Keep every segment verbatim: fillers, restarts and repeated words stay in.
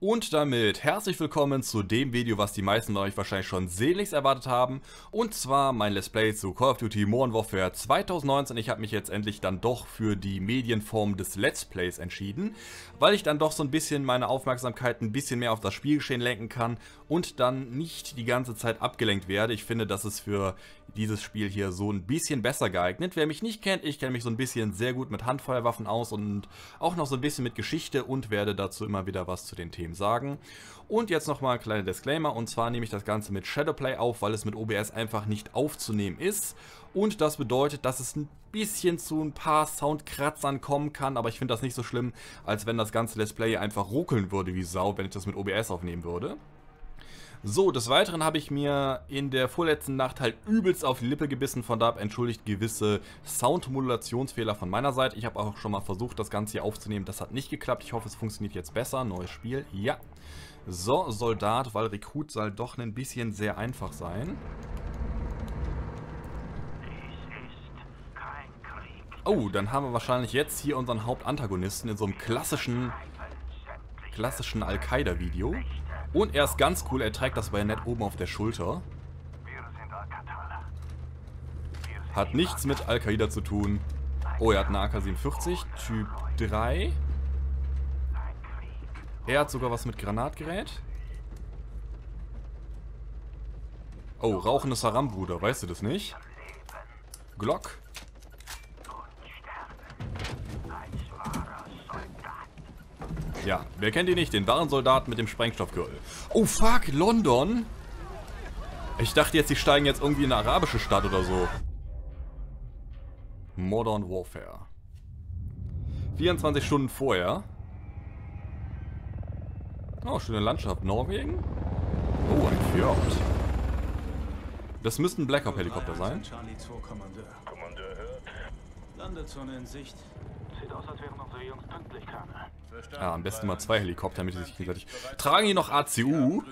Und damit herzlich willkommen zu dem Video, was die meisten von euch wahrscheinlich schon sehnlichst erwartet haben. Und zwar mein Let's Play zu Call of Duty Modern Warfare zweitausendneunzehn. Ich habe mich jetzt endlich dann doch für die Medienform des Let's Plays entschieden, weil ich dann doch so ein bisschen meine Aufmerksamkeit ein bisschen mehr auf das Spielgeschehen lenken kann und dann nicht die ganze Zeit abgelenkt werde. Ich finde, das ist für dieses Spiel hier so ein bisschen besser geeignet. Wer mich nicht kennt, ich kenne mich so ein bisschen sehr gut mit Handfeuerwaffen aus und auch noch so ein bisschen mit Geschichte und werde dazu immer wieder was zu den Themen sagen. Und jetzt nochmal ein kleiner Disclaimer, und zwar nehme ich das Ganze mit Shadowplay auf, weil es mit O B S einfach nicht aufzunehmen ist. Und das bedeutet, dass es ein bisschen zu ein paar Soundkratzern kommen kann, aber ich finde das nicht so schlimm, als wenn das ganze Let's Play einfach ruckeln würde wie Sau, wenn ich das mit O B S aufnehmen würde. So, des Weiteren habe ich mir in der vorletzten Nacht halt übelst auf die Lippe gebissen, von da ab entschuldigt gewisse Soundmodulationsfehler von meiner Seite. Ich habe auch schon mal versucht, das Ganze hier aufzunehmen, das hat nicht geklappt. Ich hoffe, es funktioniert jetzt besser. Neues Spiel, ja. So, Soldat, weil Rekrut soll doch ein bisschen sehr einfach sein. Oh, dann haben wir wahrscheinlich jetzt hier unseren Hauptantagonisten in so einem klassischen, klassischen Al-Qaida-Video. Und er ist ganz cool, er trägt das Bajonett oben auf der Schulter. Hat nichts mit Al-Qaida zu tun. Oh, er hat eine A K siebenundvierzig, Typ drei. Er hat sogar was mit Granatgerät. Oh, rauchendes Haram-Bruder, weißt du das nicht? Glock. Ja, wer kennt ihn nicht? Den wahren Soldaten mit dem Sprengstoffgürtel. Oh fuck, London? Ich dachte jetzt, die steigen jetzt irgendwie in eine arabische Stadt oder so. Modern Warfare. vierundzwanzig Stunden vorher. Oh, schöne Landschaft. Norwegen? Oh, ein Fjord. Das müsste ein Black Hawk Helikopter sein. Kommandeur hört. Landezone in Sicht. Sieht aus, als wären unsere Jungs pünktlich, Colonel. Ja, am besten mal zwei Helikopter, damit sie sich gegenseitig... Tragen die noch A C U?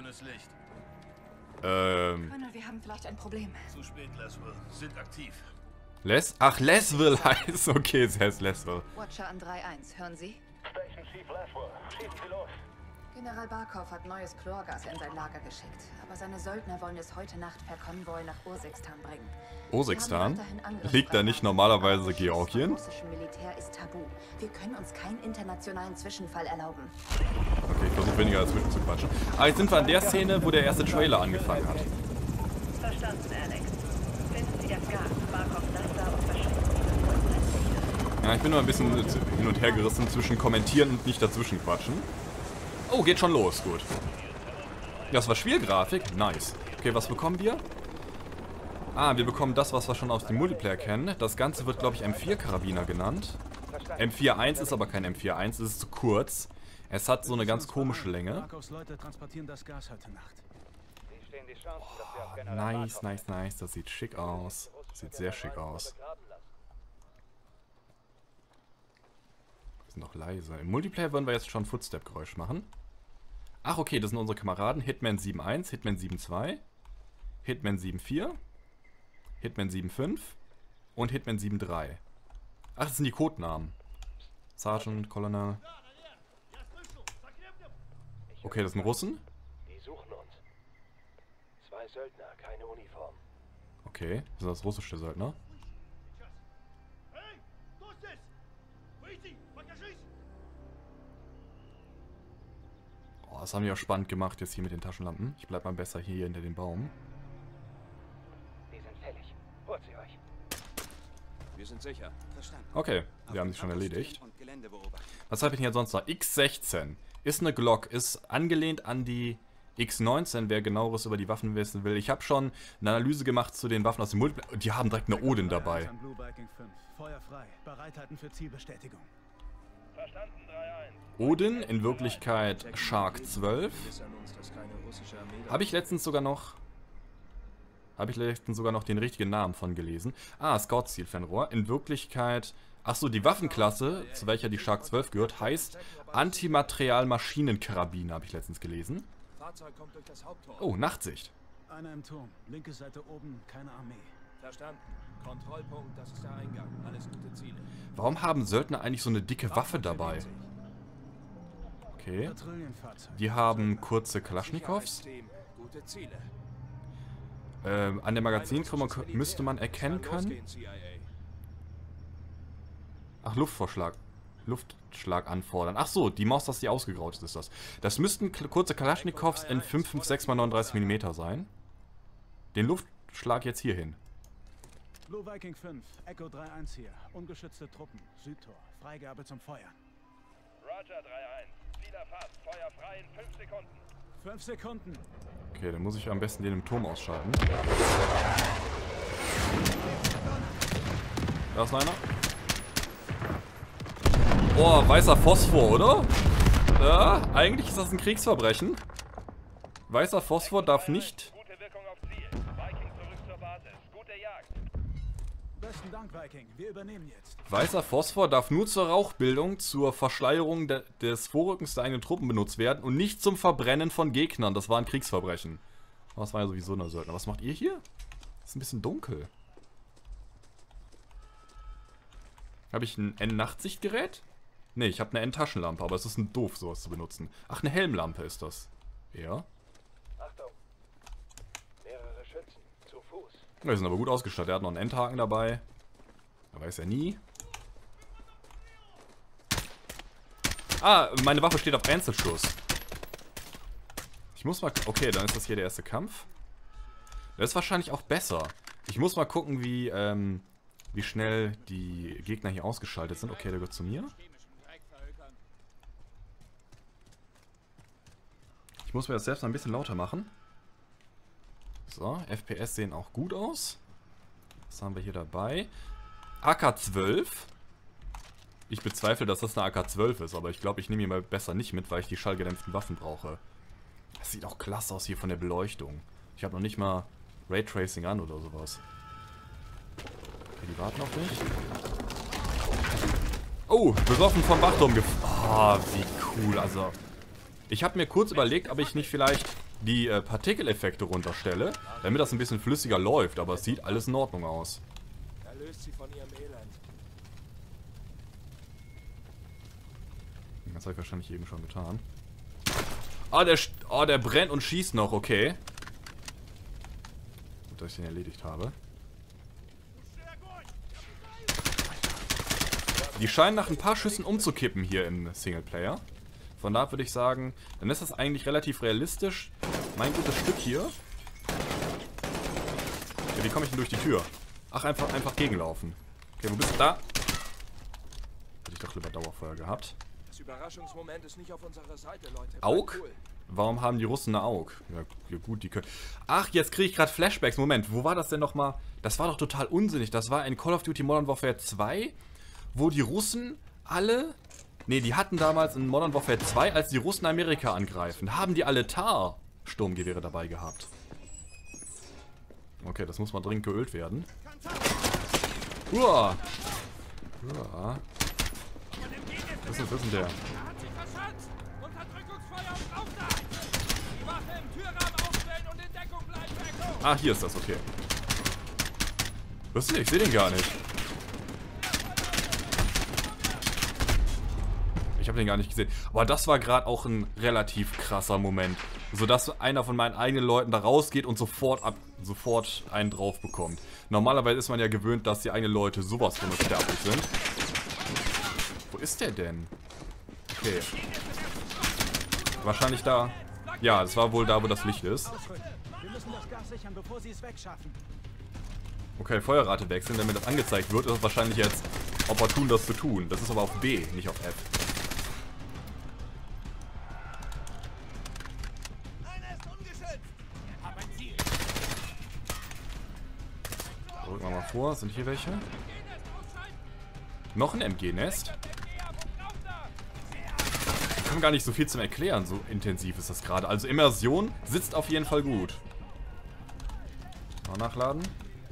Ähm... Colonel, wir haben vielleicht ein Problem. Zu spät, Leswell. Sind aktiv. Les? Ach, Lesville heißt... Okay, es heißt Lesville. Watcher an drei eins, hören Sie? Station Chief Leswell. Schießen Sie los. General Barkov hat neues Chlorgas in sein Lager geschickt. Aber seine Söldner wollen es heute Nacht per Konvoi nach Ursikstan bringen. Ursikstan? Liegt da nicht normalerweise Georgien? Das russische Militär ist tabu. Wir können uns keinen internationalen Zwischenfall erlauben. Okay, ich versuche weniger dazwischen zu quatschen. Aber jetzt sind wir an der Szene, wo der erste Trailer angefangen hat. Verstanden, Alex. Finden Sie das Gas. Barkov Laster und verschwinden. Ja, ich bin nur ein bisschen hin und her gerissen zwischen kommentieren und nicht dazwischen quatschen. Oh, geht schon los, gut. Das war Spielgrafik, nice. Okay, was bekommen wir? Ah, wir bekommen das, was wir schon aus dem Multiplayer kennen. Das Ganze wird, glaube ich, M vier Karabiner genannt. M vier Punkt eins ist aber kein M vier Punkt eins, es ist zu kurz. Es hat so eine ganz komische Länge. Oh, nice, nice, nice. Das sieht schick aus. Sieht sehr schick aus. Wir sind noch leise. Im Multiplayer würden wir jetzt schon Footstep-Geräusch machen. Ach, okay, das sind unsere Kameraden. Hitman sieben eins, Hitman sieben zwei, Hitman sieben vier, Hitman sieben fünf und Hitman sieben drei. Ach, das sind die Codenamen. Sergeant, Colonel. Okay, das sind Russen. Die suchen uns. Zwei Söldner, keine Uniform. Okay, sind das russische Söldner? Oh, das haben die auch spannend gemacht jetzt hier mit den Taschenlampen. Ich bleib mal besser hier hinter dem Baum. Die sind fällig. Holt sie euch. Wir sind sicher. Verstanden. Okay, wir haben sie schon erledigt. Was habe ich denn hier sonst noch? X sechzehn. Ist eine Glock. Ist angelehnt an die X neunzehn, wer genaueres über die Waffen wissen will. Ich habe schon eine Analyse gemacht zu den Waffen aus dem Multiplayer. Die haben direkt eine Odin dabei. Odin, in Wirklichkeit Shark zwölf. Habe ich letztens sogar noch... Habe ich letztens sogar noch den richtigen Namen von gelesen. Ah, Scout-Zielfernrohr. In Wirklichkeit... Achso, die Waffenklasse, zu welcher die Shark zwölf gehört, heißt Antimaterial-Maschinenkarabiner, habe ich letztens gelesen. Oh, Nachtsicht. Einer im Turm. Linke Seite oben, keine Armee. Verstanden. Kontrollpunkt, das ist der Eingang. Alles gute Ziele. Warum haben Söldner eigentlich so eine dicke Waffe dabei? Okay. Patrouillenfahrzeug. Die haben kurze Kalaschnikows. Ähm, an der Magazinkrümmung müsste man erkennen können. Ach, Luftvorschlag. Luftschlag anfordern. Ach so, die Maus, dass die ausgegraut ist, ist das. Das müssten kurze Kalaschnikows in fünf fünf sechs mal neununddreißig Millimeter sein. Den Luftschlag jetzt hier hin. Blue Viking fünf, Echo drei eins hier. Ungeschützte Truppen, Südtor. Freigabe zum Feuern. Roger drei eins. Ziel erfasst. Feuer frei in fünf Sekunden. fünf Sekunden. Okay, dann muss ich am besten den im Turm ausschalten. Da ist einer. Oh, weißer Phosphor, oder? Ja, eigentlich ist das ein Kriegsverbrechen. Weißer Phosphor darf nicht... Gute Wirkung auf Ziel. Viking zurück zur Basis. Gute Jagd. Besten Dank, Viking. Wir übernehmen jetzt. Weißer Phosphor darf nur zur Rauchbildung, zur Verschleierung de des Vorrückens der eigenen Truppen benutzt werden und nicht zum Verbrennen von Gegnern. Das war ein Kriegsverbrechen. Aber das war ja sowieso eine Söldner. Was macht ihr hier? Ist ein bisschen dunkel. Habe ich ein N-Nachtsichtgerät? Ne, ich habe eine N-Taschenlampe, aber es ist ein doof, sowas zu benutzen. Ach, eine Helmlampe ist das. Ja. Achtung. Mehrere Schützen. Zu Fuß. Wir sind aber gut ausgestattet. Er hat noch einen Endhaken dabei. Da weiß er nie. Ah, meine Waffe steht auf Einzelschuss. Ich muss mal... Okay, dann ist das hier der erste Kampf. Das ist wahrscheinlich auch besser. Ich muss mal gucken, wie, ähm, wie schnell die Gegner hier ausgeschaltet sind. Okay, der gehört zu mir. Ich muss mir das selbst mal ein bisschen lauter machen. So, F P S sehen auch gut aus. Was haben wir hier dabei? A K zwölf. Ich bezweifle, dass das eine A K zwölf ist, aber ich glaube, ich nehme ihn mal besser nicht mit, weil ich die schallgedämpften Waffen brauche. Das sieht auch klasse aus hier von der Beleuchtung. Ich habe noch nicht mal Raytracing an oder sowas. Okay, die warten auf mich. Oh, besoffen vom Wachturm gefahren. Oh, wie cool. Also, ich habe mir kurz überlegt, ob ich nicht vielleicht die äh, Partikeleffekte runterstelle, damit das ein bisschen flüssiger läuft, aber es sieht alles in Ordnung aus. Erlöst sie von ihrem Elend. Das habe ich wahrscheinlich eben schon getan. Ah, der, oh, der brennt und schießt noch, okay. Gut, dass ich den erledigt habe. Die scheinen nach ein paar Schüssen umzukippen hier im Singleplayer. Von da würde ich sagen, dann ist das eigentlich relativ realistisch. Mein gutes Stück hier. Ja, wie komme ich denn durch die Tür? Ach, einfach, einfach gegenlaufen. Okay, wo bist du? Da. Hätte ich doch lieber Dauerfeuer gehabt. Das Überraschungsmoment ist nicht auf unserer Seite, Leute. Aug? Warum haben die Russen eine Aug? Ja, ja gut, die können... Ach, jetzt kriege ich gerade Flashbacks. Moment, wo war das denn nochmal? Das war doch total unsinnig. Das war in Call of Duty Modern Warfare zwei, wo die Russen alle... Ne, die hatten damals in Modern Warfare zwei, als die Russen Amerika angreifen, haben die alle T A R-Sturmgewehre dabei gehabt. Okay, das muss mal dringend geölt werden. Uah. Uah. Was ist, was ist denn der? Ah, hier ist das, okay. Was ist denn? Ich sehe den gar nicht. Ich habe den gar nicht gesehen. Aber das war gerade auch ein relativ krasser Moment. Sodass einer von meinen eigenen Leuten da rausgeht und sofort ab, sofort einen drauf bekommt. Normalerweise ist man ja gewöhnt, dass die eigenen Leute sowas von unsterblich sind. Wo ist der denn? Okay. Wahrscheinlich da. Ja, das war wohl da, wo das Licht ist. Wir müssen das Gas sichern, bevor sie es wegschaffen. Okay, Feuerrate wechseln, damit das angezeigt wird, ist es wahrscheinlich jetzt opportun, das zu tun. Das ist aber auf B, nicht auf F. Drücken wir mal vor, sind hier welche? Noch ein M G-Nest? Ich kann gar nicht so viel zum Erklären, so intensiv ist das gerade. Also Immersion sitzt auf jeden Fall gut. Mal nachladen.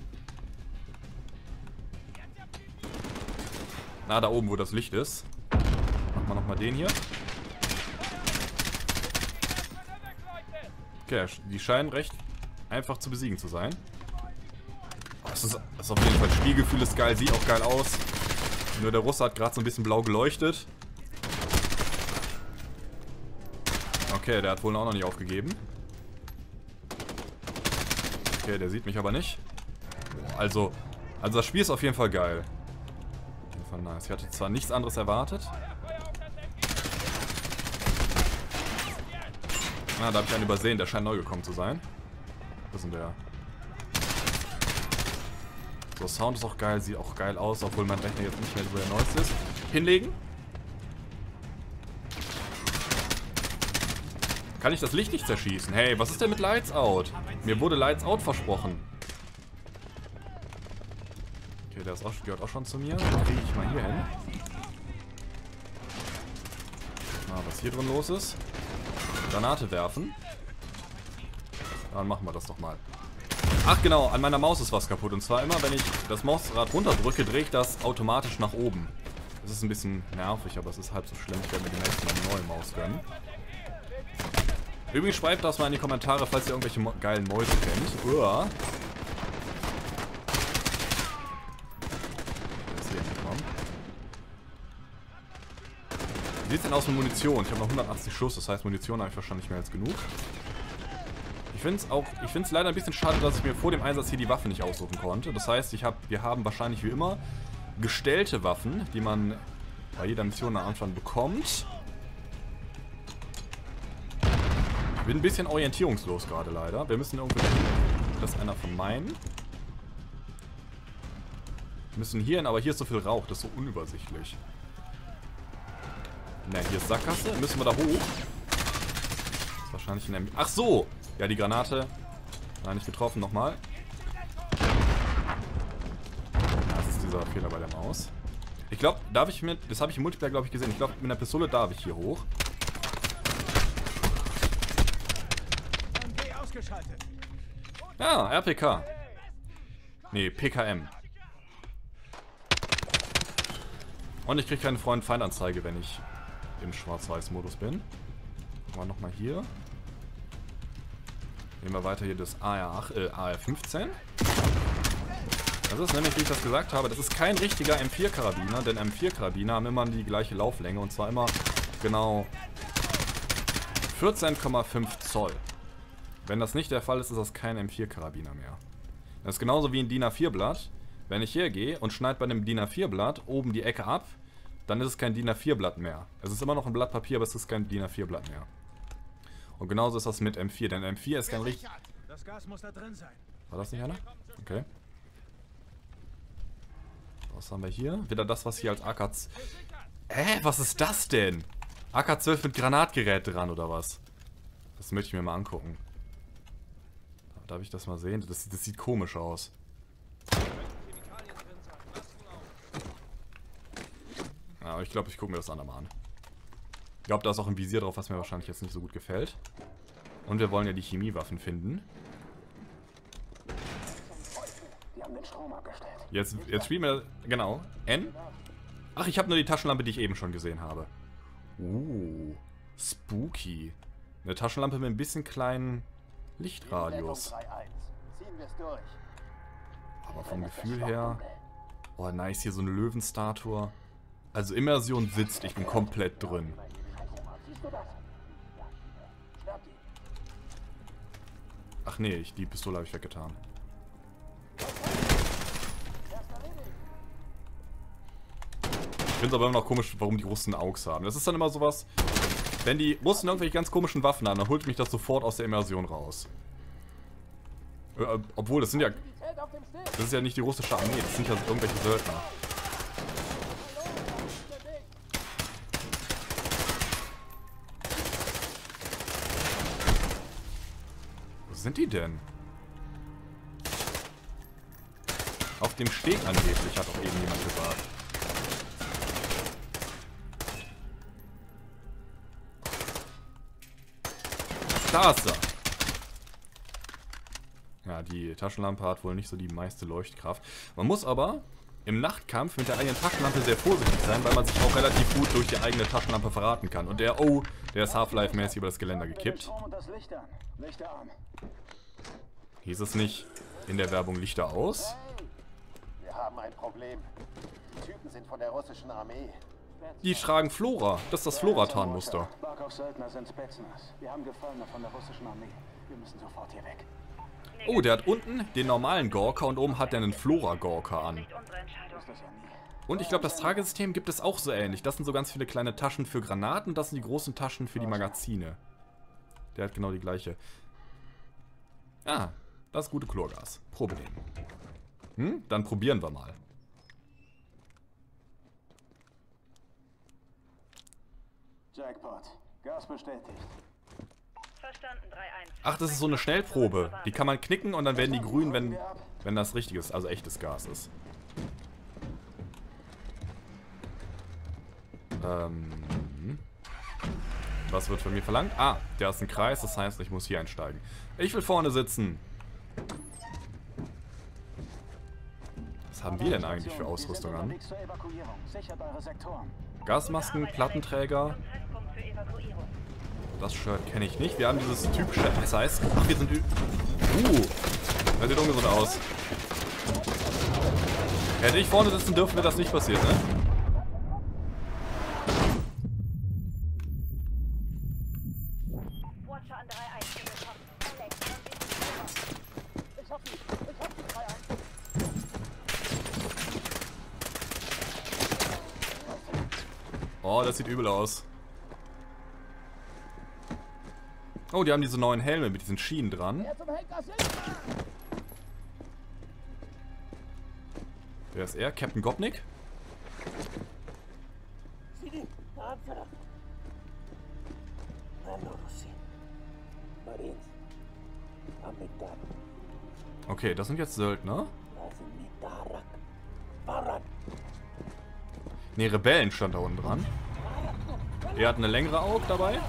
Na, da oben, wo das Licht ist. Machen wir nochmal den hier. Okay, die scheinen recht einfach zu besiegen zu sein. Das ist, das ist auf jeden Fall, Spielgefühl ist geil, sieht auch geil aus. Nur der Russe hat gerade so ein bisschen blau geleuchtet. Okay, der hat wohl auch noch nicht aufgegeben. Okay, der sieht mich aber nicht. Also, also das Spiel ist auf jeden Fall geil. Auf jeden Fall nice. Ich hatte zwar nichts anderes erwartet. Ah, da habe ich einen übersehen, der scheint neu gekommen zu sein. Wo ist denn der? So, Sound ist auch geil, sieht auch geil aus, obwohl mein Rechner jetzt nicht mehr so der neueste ist. Hinlegen. Kann ich das Licht nicht zerschießen? Hey, was ist denn mit Lights Out? Mir wurde Lights Out versprochen. Okay, der ist auch, gehört auch schon zu mir. Dann kriege ich mal hier hin. Mal, was hier drin los ist. Granate werfen. Dann machen wir das doch mal. Ach genau, an meiner Maus ist was kaputt. Und zwar immer, wenn ich das Mausrad runterdrücke, drehe ich das automatisch nach oben. Das ist ein bisschen nervig, aber es ist halb so schlimm. Ich werde mir demnächst mal eine neue Maus gönnen. Übrigens schreibt das mal in die Kommentare, falls ihr irgendwelche mo geilen Mäuse kennt. Uah. Wie sieht es denn aus mit Munition? Ich habe noch hundertachtzig Schuss, das heißt Munition habe ich wahrscheinlich mehr als genug. Ich finde es auch, ich finde es leider ein bisschen schade, dass ich mir vor dem Einsatz hier die Waffe nicht aussuchen konnte. Das heißt, ich hab, wir haben wahrscheinlich wie immer gestellte Waffen, die man bei jeder Mission am Anfang bekommt. Ich bin ein bisschen orientierungslos gerade leider. Wir müssen irgendwo hin. Das ist einer von meinen. Wir müssen hier hin, aber hier ist so viel Rauch, das ist so unübersichtlich. Ne, hier ist Sackgasse. Müssen wir da hoch? Das ist wahrscheinlich ein... Ach so! Ja, die Granate. Nein, nicht getroffen. Nochmal. Das ist dieser Fehler bei der Maus. Ich glaube, darf ich mit... Das habe ich im Multiplayer, glaube ich, gesehen. Ich glaube, mit einer Pistole darf ich hier hoch. Ja, R P K. Nee, P K M. Und ich kriege keine Freund-Feind-Anzeige, wenn ich im Schwarz-Weiß-Modus bin. Gucken wir nochmal hier. Nehmen wir weiter hier das A R fünfzehn. Das ist nämlich, wie ich das gesagt habe, das ist kein richtiger M vier Karabiner, denn M vier Karabiner haben immer die gleiche Lauflänge und zwar immer genau vierzehn Komma fünf Zoll. Wenn das nicht der Fall ist, ist das kein M vier Karabiner mehr. Das ist genauso wie ein D I N A vier Blatt. Wenn ich hier gehe und schneide bei einem D I N A vier Blatt oben die Ecke ab, dann ist es kein D I N A vier Blatt mehr. Es ist immer noch ein Blatt Papier, aber es ist kein D I N A vier Blatt mehr. Und genauso ist das mit M vier, denn M vier ist kein richtig... Das Gas muss da drin sein. War das nicht einer? Okay. Was haben wir hier? Wieder das, was hier als A K... Hä? Was ist das denn? A K zwölf mit Granatgerät dran, oder was? Das möchte ich mir mal angucken. Darf ich das mal sehen? Das, das sieht komisch aus. Ja, aber ich glaube, ich gucke mir das andere mal an. Ich glaube, da ist auch ein Visier drauf, was mir wahrscheinlich jetzt nicht so gut gefällt. Und wir wollen ja die Chemiewaffen finden. Jetzt, jetzt spielen wir... Genau. N. Ach, ich habe nur die Taschenlampe, die ich eben schon gesehen habe. Uh. Spooky. Eine Taschenlampe mit ein bisschen kleinen Lichtradius. Aber vom Gefühl her... Oh, nice. Hier so eine Löwenstatue. Also Immersion sitzt. Ich bin komplett drin. Ach nee, ich, die Pistole habe ich weggetan. Ich finde es aber immer noch komisch, warum die Russen A U X haben. Das ist dann immer sowas, wenn die Russen irgendwelche ganz komischen Waffen haben, dann holt mich das sofort aus der Immersion raus. Äh, obwohl, das sind ja... Das ist ja nicht die russische Armee, das sind ja irgendwelche Söldner. Wo sind die denn? Auf dem Steg angeblich, hat auch eben jemand gesagt. Da ist er. Ja, die Taschenlampe hat wohl nicht so die meiste Leuchtkraft. Man muss aber im Nachtkampf mit der eigenen Taschenlampe sehr vorsichtig sein, weil man sich auch relativ gut durch die eigene Taschenlampe verraten kann. Und der, oh, der ist Half-Life-mäßig über das Geländer gekippt. Hieß es nicht in der Werbung Lichter aus? Wir haben ein Problem. Die Typen sind von der russischen Armee. Die tragen Flora. Das ist das Flora-Tarnmuster. Barkovs Söldner sind Spetsnaz. Wir haben Gefallene von der russischen Armee. Wir müssen sofort hier weg. Oh, der hat unten den normalen Gorka und oben hat er einen Flora-Gorka an. Und ich glaube, das Tragesystem gibt es auch so ähnlich. Das sind so ganz viele kleine Taschen für Granaten, das sind die großen Taschen für die Magazine. Der hat genau die gleiche. Ah, das ist gute Chlorgas. Probe nehmen. Hm, dann probieren wir mal. Jackpot. Gas bestätigt. Verstanden, drei eins. Ach, das ist so eine Schnellprobe. Die kann man knicken und dann werden die grün, wenn, wenn das richtiges, also echtes Gas ist. Ähm, was wird von mir verlangt? Ah, der ist ein Kreis, das heißt, ich muss hier einsteigen. Ich will vorne sitzen. Was haben wir denn eigentlich für Ausrüstung an? Gasmasken, Plattenträger. Das Shirt kenne ich nicht. Wir haben dieses typische S A S. Ach, wir sind... Ü uh, das sieht ungesund aus. Hätte ich vorne sitzen dürfen, wäre das nicht passiert, ne? Oh, das sieht übel aus. Oh, die haben diese neuen Helme mit diesen Schienen dran. Wer ist er? Captain Gopnik? Okay, das sind jetzt Söldner. Ne, Rebellen stand da unten dran. Er hat eine längere Aug dabei.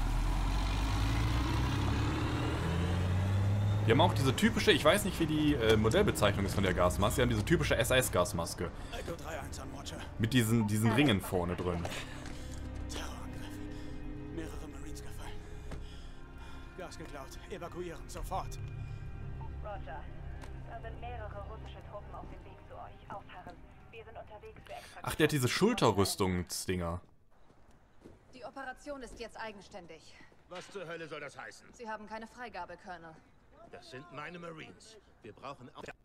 Die haben auch diese typische, ich weiß nicht wie die äh, Modellbezeichnung ist von der Gasmaske, die haben diese typische S A S-Gasmaske. Mit diesen, diesen Ringen vorne drin. Terrorangriff. Mehrere Marines gefallen. Gas geklaut. Evakuieren, sofort. Roger. Da sind mehrere russische Truppen auf dem Weg zu euch. Aufharren. Wir sind unterwegs für extra... Ach, der hat diese Schulterrüstungsdinger. Die Operation ist jetzt eigenständig. Was zur Hölle soll das heißen? Sie haben keine Freigabe, Colonel. Das sind meine Marines. Wir brauchen auch...